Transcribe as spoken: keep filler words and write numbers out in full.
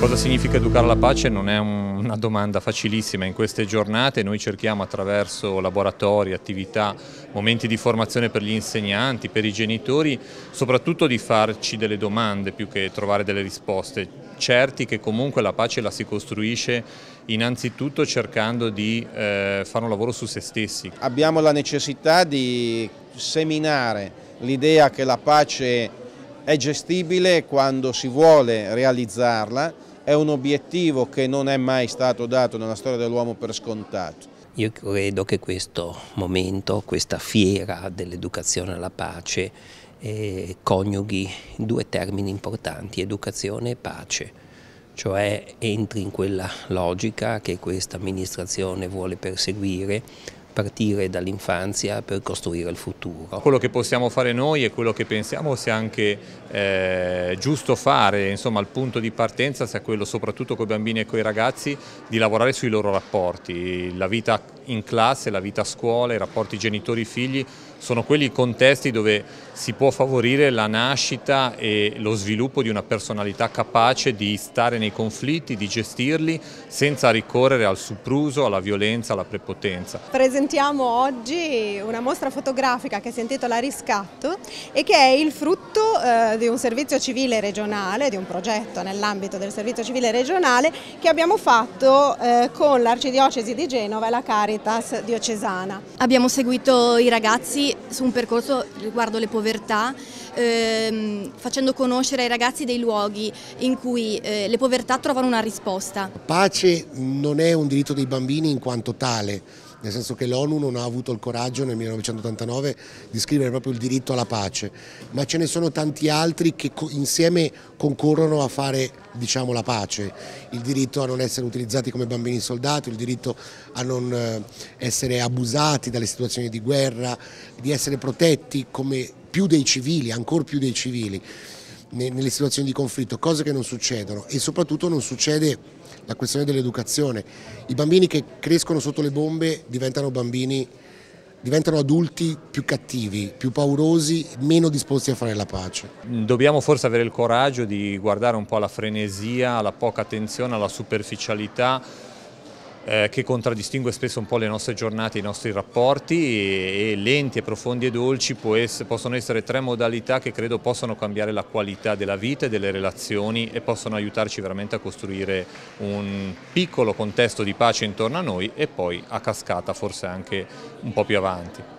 Cosa significa educare alla pace? Non è un, una domanda facilissima. In queste giornate noi cerchiamo attraverso laboratori, attività, momenti di formazione per gli insegnanti, per i genitori, soprattutto di farci delle domande più che trovare delle risposte, certi che comunque la pace la si costruisce innanzitutto cercando di eh, fare un lavoro su se stessi. Abbiamo la necessità di seminare l'idea che la pace è gestibile quando si vuole realizzarla. È un obiettivo che non è mai stato dato nella storia dell'uomo per scontato. Io credo che questo momento, questa fiera dell'educazione alla pace, eh, coniughi due termini importanti, educazione e pace, cioè entri in quella logica che questa amministrazione vuole perseguire, partire dall'infanzia per costruire il futuro. Quello che possiamo fare noi e quello che pensiamo sia anche eh, giusto fare, insomma il punto di partenza sia quello soprattutto con i bambini e con i ragazzi di lavorare sui loro rapporti, la vita in classe, la vita a scuola, i rapporti genitori-figli sono quelli contesti dove si può favorire la nascita e lo sviluppo di una personalità capace di stare nei conflitti, di gestirli senza ricorrere al sopruso, alla violenza, alla prepotenza. Presentiamo oggi una mostra fotografica che si intitola Riscatto e che è il frutto eh, di un servizio civile regionale, di un progetto nell'ambito del servizio civile regionale che abbiamo fatto eh, con l'Arcidiocesi di Genova e la Caritas diocesana. Abbiamo seguito i ragazzi su un percorso riguardo le povertà, ehm, facendo conoscere ai ragazzi dei luoghi in cui eh, le povertà trovano una risposta. Pace non è un diritto dei bambini in quanto tale, nel senso che l'ONU non ha avuto il coraggio nel millenovecentottantanove di scrivere proprio il diritto alla pace, ma ce ne sono tanti altri che insieme concorrono a fare, diciamo, la pace: il diritto a non essere utilizzati come bambini soldati, il diritto a non essere abusati dalle situazioni di guerra, di essere protetti come più dei civili, ancora più dei civili nelle situazioni di conflitto, cose che non succedono. E soprattutto non succede la questione dell'educazione. I bambini che crescono sotto le bombe diventano bambini, diventano adulti più cattivi, più paurosi, meno disposti a fare la pace. Dobbiamo forse avere il coraggio di guardare un po' alla frenesia, alla poca attenzione, alla superficialità eh, che contraddistingue spesso un po' le nostre giornate, i nostri rapporti, e, e lenti e profondi e dolci può essere, possono essere tre modalità che credo possano cambiare la qualità della vita e delle relazioni e possono aiutarci veramente a costruire un piccolo contesto di pace intorno a noi e poi a cascata forse anche un po' più avanti.